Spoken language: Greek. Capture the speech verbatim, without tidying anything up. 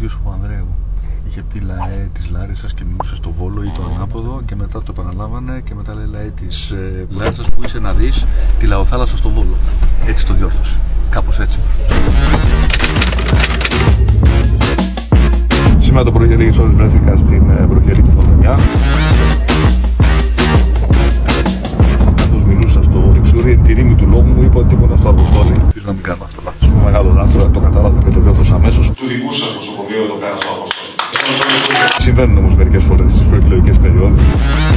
Γεώργιος Παπανδρέου. Είχε πει ΛΑΕ της Λάρισσας και μιλούσε στο Βόλο ή το ανάποδο και μετά το επαναλάβανε και μετά λέει ΛΑΕ της ε, Λάρισσας που είσαι να δεις τη λαοθάλασσα στο Βόλο. Έτσι το διόρθωσε. Κάπως έτσι. Σήμερα το πρωί για λίγες ώρες βρέθηκα στην ε, Μπροχερή Πρωτοδενιά. Καθώς μιλούσα στο Λιξούρι, τη ρήμη του λόγου μου είπα ότι ήμουν στο Αργοστόλι. Πήρε να μην κάνω αυτό το λάθος. Μεγάλο λάθος, το κατάλαβα και το διόρθωσα αμέσως. Του δικού σας προσωποποιώ εδώ πέρα στο Αργοστόλι. Συμβαίνουν όμως μερικές φορές στις προεκλογικές περιόδους.